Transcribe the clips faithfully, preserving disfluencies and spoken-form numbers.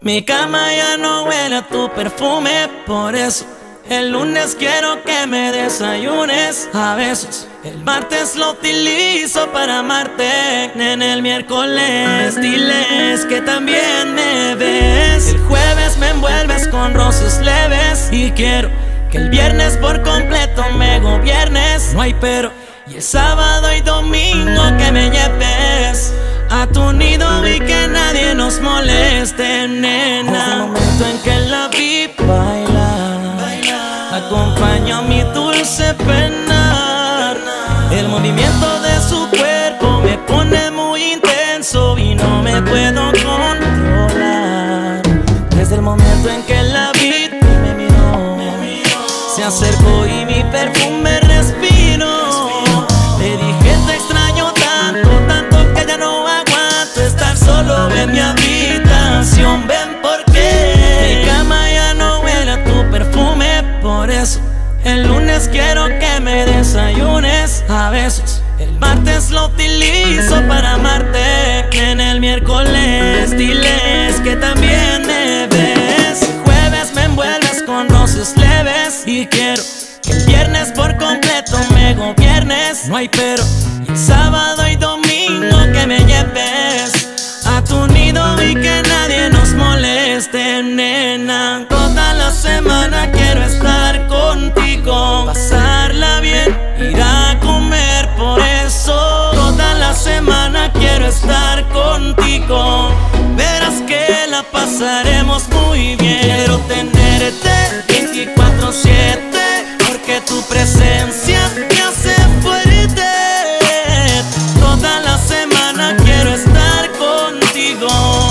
Mi cama ya no huele a tu perfume, por eso el lunes quiero que me desayunes a besos. El martes lo utilizo para amarte. En el miércoles diles que también me ves. El jueves me envuelves con roces leves y quiero que el viernes por completo me gobiernes. No hay pero. Y el sábado y domingo que me lleves a tu nido y que nadie nos moleste, nena. Desde el momento en que la vi bailar, acompañó mi dulce penar. El movimiento de su cuerpo me pone muy intenso y no me puedo controlar. Desde el momento en que la vi me miró, se acercó y mi perfume respiró. Le dije te extraño tanto, tanto que ya no aguanto estar solo en mi habitación. Ven porque mi cama ya no huele a tu perfume, por eso el lunes quiero que me desayunes a besos. El martes lo utilizo para amarte. En el miércoles diles que también me ves. El jueves me envuelves con roces leves y quiero que el viernes por completo me gobiernes. No hay pero. Y el sábado y domingo que me lleves a tu nido y que nadie nos moleste, nena. Toda la semana quiero estar contigo, pasarla bien, ir a comer, por eso toda la semana quiero estar contigo. Verás que la pasaremos muy bien. Quiero tenerte veinticuatro siete porque tu presencia me hace fuerte. Toda la semana quiero estar contigo.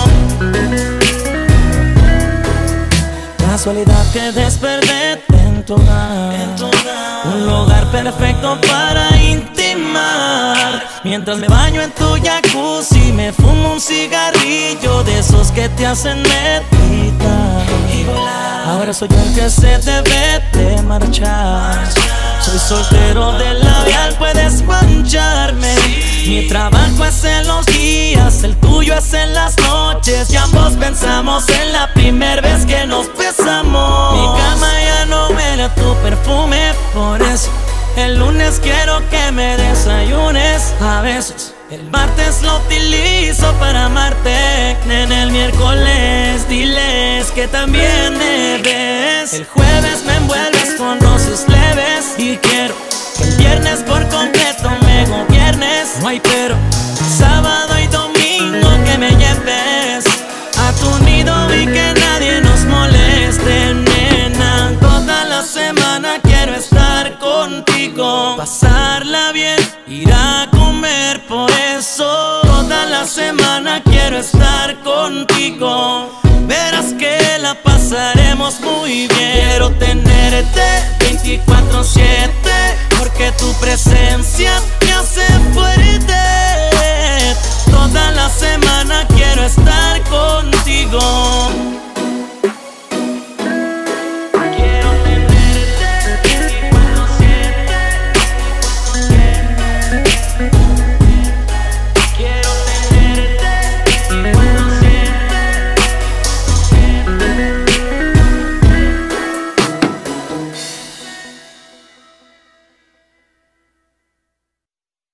Casualidad que desperté en tu hogar, en tu hogar, un lugar perfecto para intimar. Mientras me baño en tu jacuzzi, me fumo un cigarrillo de esos que te hacen meditar y volar. Ahora soy yo el que se debe de marchar. Soy soltero del labial, puedes mancharme. Mi trabajo es en los días, el tuyo es en las noches. Y ambos pensamos en la primera vez que nos besamos. Mi cama ya no huele a tu perfume, por eso el lunes quiero que me desayunes a besos. El martes lo utilizo para amarte. En el miércoles diles que también me ves. El jueves me envuelves con roces leves y quiero que el viernes por completo me gobiernes. No hay pero. Sábado y domingo que me lleves a tu nido y que nadie nos moleste, nena. Toda la semana quiero estar contigo, pasarla bien, ir a comer, por eso toda la semana quiero estar contigo. Verás que la pasaremos muy bien. Quiero tenerte veinticuatro siete porque tu presencia me hace fuerte.